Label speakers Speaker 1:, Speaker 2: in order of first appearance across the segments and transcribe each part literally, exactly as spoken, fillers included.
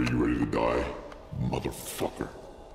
Speaker 1: Are you ready to die, motherfucker?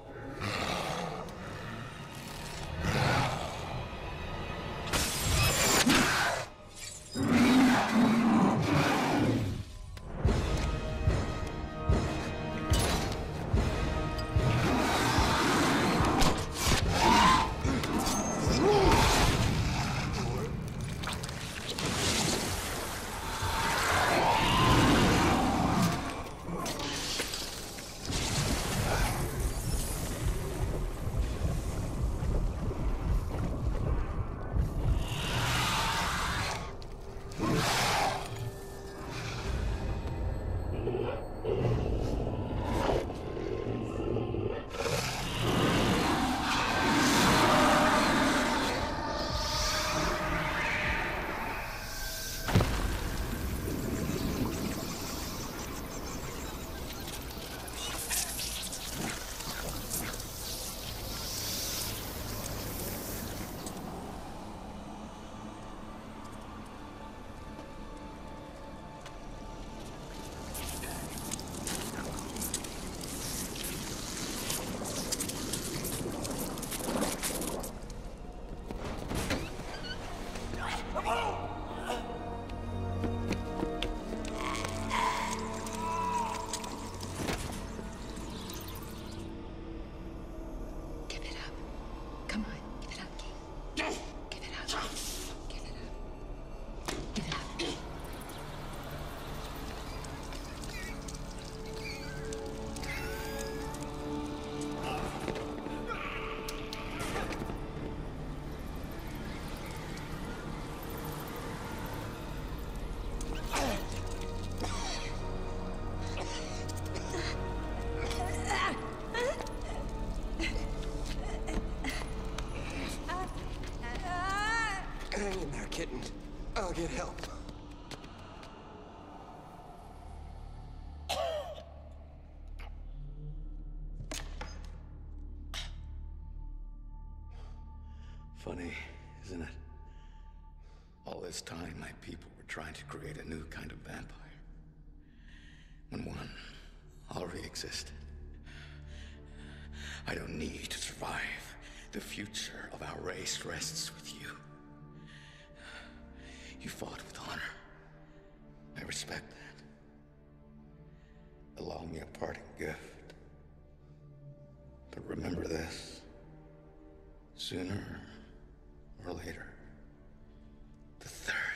Speaker 2: Hang in there, kitten. I'll get help.
Speaker 3: Funny, isn't it? All this time, my people were trying to create a new kind of vampire. When one already existed. I don't need to survive. The future of our race rests with you. You fought with honor. I respect that. Allow me a parting gift. But remember this. Sooner or later, the third